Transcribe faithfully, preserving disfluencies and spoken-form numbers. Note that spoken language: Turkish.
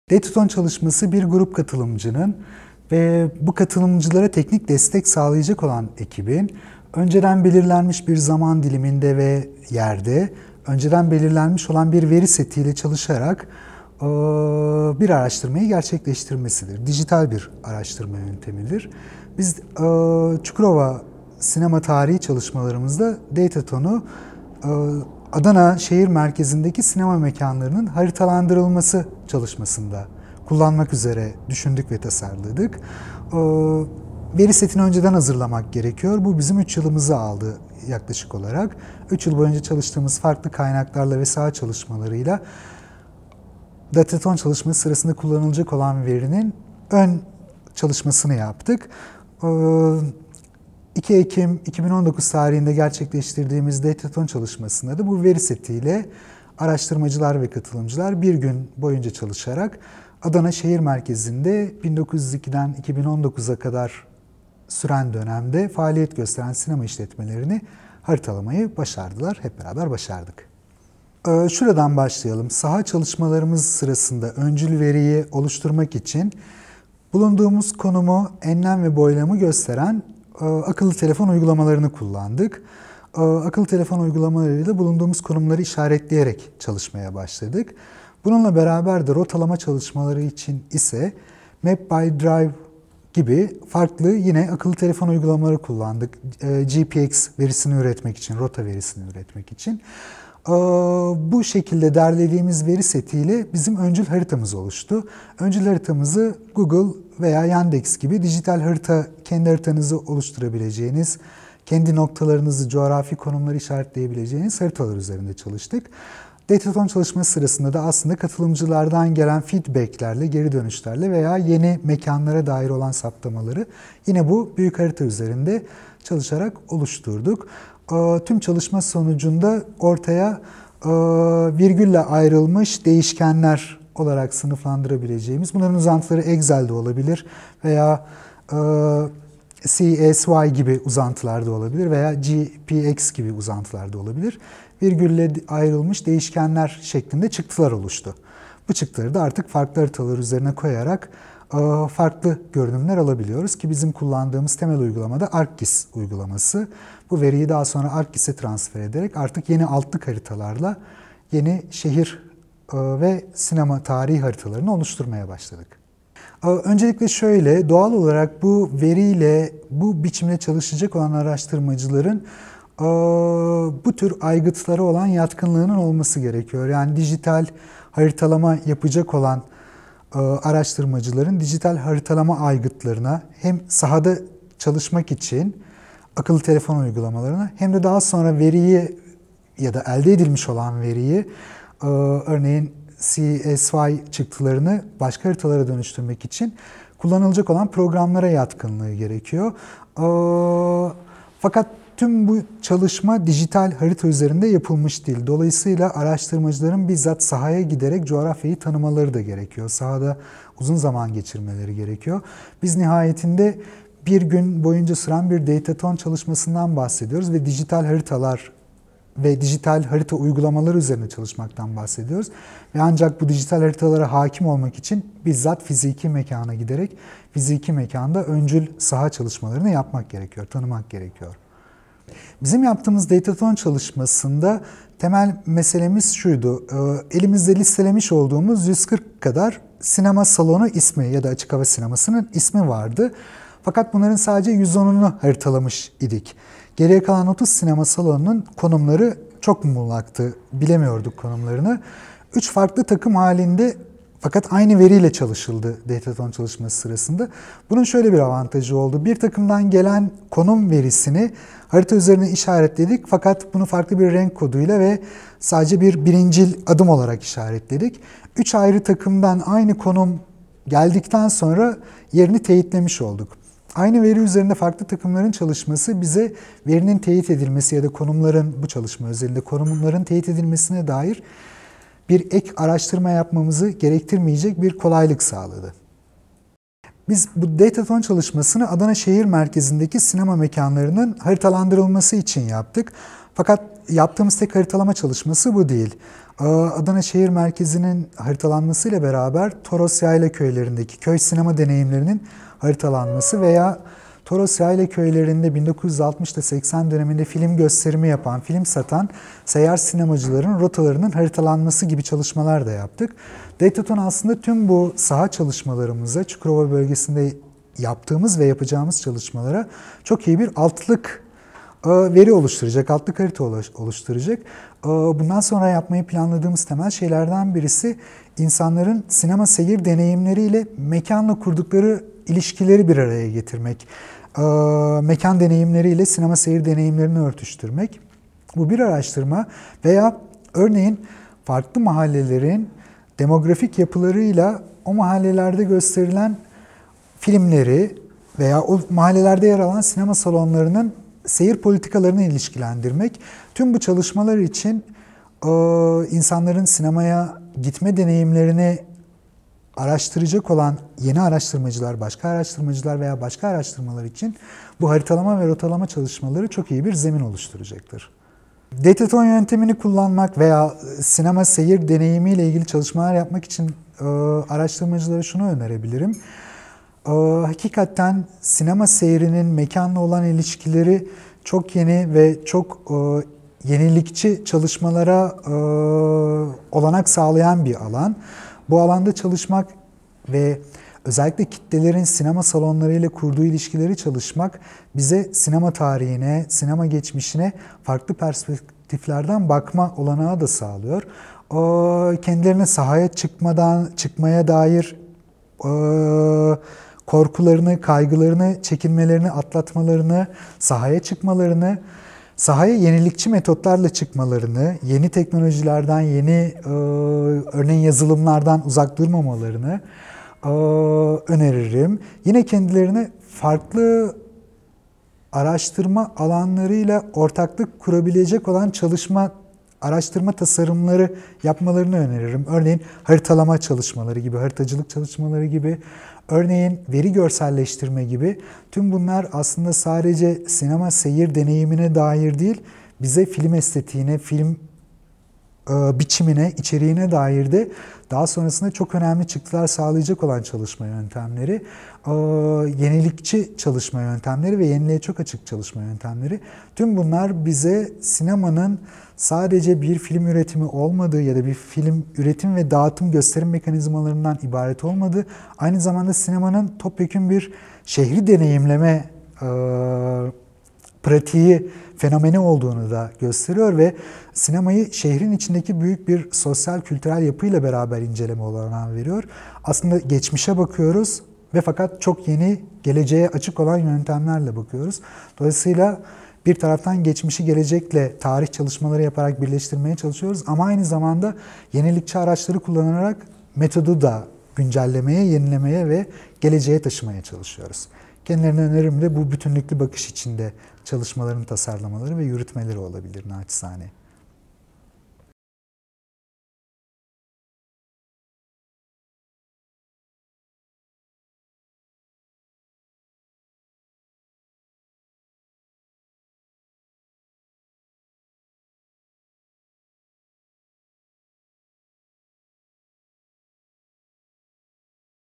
Dataton çalışması bir grup katılımcının ve bu katılımcılara teknik destek sağlayacak olan ekibin önceden belirlenmiş bir zaman diliminde ve yerde önceden belirlenmiş olan bir veri setiyle çalışarak bir araştırmayı gerçekleştirmesidir. Dijital bir araştırma yöntemidir. Biz Çukurova sinema tarihi çalışmalarımızda Dataton'u Adana şehir merkezindeki sinema mekanlarının haritalandırılması çalışmasında kullanmak üzere düşündük ve tasarladık. Veri setini önceden hazırlamak gerekiyor. Bu bizim üç yılımızı aldı yaklaşık olarak. üç yıl boyunca çalıştığımız farklı kaynaklarla ve saha çalışmalarıyla Dataton çalışması sırasında kullanılacak olan verinin ön çalışmasını yaptık. iki Ekim iki bin on dokuz tarihinde gerçekleştirdiğimiz Dataton çalışmasında da bu veri setiyle araştırmacılar ve katılımcılar bir gün boyunca çalışarak Adana şehir merkezinde bin dokuz yüz ikiden iki bin on dokuza kadar süren dönemde faaliyet gösteren sinema işletmelerini haritalamayı başardılar. Hep beraber başardık. Şuradan başlayalım. Saha çalışmalarımız sırasında öncül veriyi oluşturmak için bulunduğumuz konumu, enlem ve boylamı gösteren akıllı telefon uygulamalarını kullandık. Akıllı telefon uygulamalarıyla bulunduğumuz konumları işaretleyerek çalışmaya başladık. Bununla beraber de rotalama çalışmaları için ise Map by Drive gibi farklı yine akıllı telefon uygulamaları kullandık. G P X verisini üretmek için, rota verisini üretmek için. Bu şekilde derlediğimiz veri setiyle bizim öncül haritamız oluştu. Öncül haritamızı Google veya Yandex gibi dijital harita, kendi haritanızı oluşturabileceğiniz, kendi noktalarınızı, coğrafi konumları işaretleyebileceğiniz haritalar üzerinde çalıştık. Dataton çalışması sırasında da aslında katılımcılardan gelen feedbacklerle, geri dönüşlerle veya yeni mekanlara dair olan saptamaları yine bu büyük harita üzerinde çalışarak oluşturduk. Tüm çalışma sonucunda ortaya virgülle ayrılmış değişkenler olarak sınıflandırabileceğimiz, bunların uzantıları Excel'de olabilir veya C S Y gibi uzantılarda olabilir veya G P X gibi uzantılarda olabilir. Virgülle ayrılmış değişkenler şeklinde çıktılar oluştu. Bu çıktıları da artık farklı haritalar üzerine koyarak farklı görünümler alabiliyoruz ki bizim kullandığımız temel uygulamada ArcGIS uygulaması. Bu veriyi daha sonra ArcGIS'e transfer ederek artık yeni altlık haritalarla yeni şehir ve sinema tarihi haritalarını oluşturmaya başladık. Öncelikle şöyle, doğal olarak bu veriyle, bu biçimde çalışacak olan araştırmacıların bu tür aygıtlara olan yatkınlığının olması gerekiyor. Yani dijital haritalama yapacak olan araştırmacıların dijital haritalama aygıtlarına hem sahada çalışmak için akıllı telefon uygulamalarına hem de daha sonra veriyi ya da elde edilmiş olan veriyi örneğin C S Y çıktılarını başka haritalara dönüştürmek için kullanılacak olan programlara yatkınlığı gerekiyor. Fakat tüm bu çalışma dijital harita üzerinde yapılmış değil. Dolayısıyla araştırmacıların bizzat sahaya giderek coğrafyayı tanımaları da gerekiyor. Sahada uzun zaman geçirmeleri gerekiyor. Biz nihayetinde bir gün boyunca süren bir Dataton çalışmasından bahsediyoruz ve dijital haritalar ve dijital harita uygulamaları üzerine çalışmaktan bahsediyoruz. Ve ancak bu dijital haritalara hakim olmak için bizzat fiziki mekana giderek fiziki mekanda öncül saha çalışmalarını yapmak gerekiyor, tanımak gerekiyor. Bizim yaptığımız Dataton çalışmasında temel meselemiz şuydu. Elimizde listelemiş olduğumuz yüz kırk kadar sinema salonu ismi ya da açık hava sinemasının ismi vardı. Fakat bunların sadece yüz onunu haritalamış idik. Geriye kalan otuz sinema salonunun konumları çok muğlaktı. Bilemiyorduk konumlarını. Üç farklı takım halinde fakat aynı veriyle çalışıldı Dataton çalışması sırasında. Bunun şöyle bir avantajı oldu. Bir takımdan gelen konum verisini harita üzerine işaretledik. Fakat bunu farklı bir renk koduyla ve sadece bir birincil adım olarak işaretledik. Üç ayrı takımdan aynı konum geldikten sonra yerini teyitlemiş olduk. Aynı veri üzerinde farklı takımların çalışması bize verinin teyit edilmesi ya da konumların, bu çalışma özelinde konumların teyit edilmesine dair bir ek araştırma yapmamızı gerektirmeyecek bir kolaylık sağladı. Biz bu Dataton çalışmasını Adana şehir merkezindeki sinema mekanlarının haritalandırılması için yaptık. Fakat yaptığımız tek haritalama çalışması bu değil. Adana şehir merkezinin haritalanmasıyla beraber Toros Yayla köylerindeki köy sinema deneyimlerinin haritalanması veya Toros Yayla köylerinde bin dokuz yüz altmış seksen döneminde film gösterimi yapan, film satan seyyar sinemacıların rotalarının haritalanması gibi çalışmalar da yaptık. Dataton aslında tüm bu saha çalışmalarımıza, Çukurova bölgesinde yaptığımız ve yapacağımız çalışmalara çok iyi bir altlık veri oluşturacak, altlık harita oluşturacak. Bundan sonra yapmayı planladığımız temel şeylerden birisi insanların sinema seyir deneyimleriyle mekanla kurdukları ilişkileri bir araya getirmek. Mekan deneyimleriyle sinema seyir deneyimlerini örtüştürmek. Bu bir araştırma veya örneğin farklı mahallelerin demografik yapılarıyla o mahallelerde gösterilen filmleri veya o mahallelerde yer alan sinema salonlarının seyir politikalarını ilişkilendirmek. Tüm bu çalışmalar için insanların sinemaya gitme deneyimlerini araştıracak olan yeni araştırmacılar, başka araştırmacılar veya başka araştırmalar için bu haritalama ve rotalama çalışmaları çok iyi bir zemin oluşturacaktır. Dataton yöntemini kullanmak veya sinema seyir deneyimiyle ilgili çalışmalar yapmak için araştırmacılara şunu önerebilirim. Hakikaten sinema seyrinin mekanla olan ilişkileri çok yeni ve çok yenilikçi çalışmalara olanak sağlayan bir alan. Bu alanda çalışmak ve özellikle kitlelerin sinema salonlarıyla kurduğu ilişkileri çalışmak bize sinema tarihine, sinema geçmişine farklı perspektiflerden bakma olanağı da sağlıyor. Kendilerine sahaya çıkmadan çıkmaya dair korkularını, kaygılarını, çekinmelerini, atlatmalarını, sahaya çıkmalarını, sahaya yenilikçi metotlarla çıkmalarını, yeni teknolojilerden, yeni e, örneğin yazılımlardan uzak durmamalarını e, öneririm. Yine kendilerine farklı araştırma alanlarıyla ortaklık kurabilecek olan çalışma, araştırma tasarımları yapmalarını öneririm. Örneğin haritalama çalışmaları gibi, haritacılık çalışmaları gibi, örneğin veri görselleştirme gibi. Tüm bunlar aslında sadece sinema seyir deneyimine dair değil, bize film estetiğine, film e, biçimine, içeriğine dair de daha sonrasında çok önemli çıktılar sağlayacak olan çalışma yöntemleri, e, yenilikçi çalışma yöntemleri ve yeniliğe çok açık çalışma yöntemleri. Tüm bunlar bize sinemanın sadece bir film üretimi olmadığı ya da bir film üretim ve dağıtım gösterim mekanizmalarından ibaret olmadığı, aynı zamanda sinemanın topyekün bir şehri deneyimleme e, pratiği, fenomeni olduğunu da gösteriyor ve sinemayı şehrin içindeki büyük bir sosyal kültürel yapıyla beraber inceleme olanağı veriyor. Aslında geçmişe bakıyoruz ve fakat çok yeni, geleceğe açık olan yöntemlerle bakıyoruz. Dolayısıyla bir taraftan geçmişi gelecekle tarih çalışmaları yaparak birleştirmeye çalışıyoruz ama aynı zamanda yenilikçi araçları kullanarak metodu da güncellemeye, yenilemeye ve geleceğe taşımaya çalışıyoruz. Kendilerine önerim de bu bütünlüklü bakış içinde çalışmaların tasarlamaları ve yürütmeleri olabilir naçizane.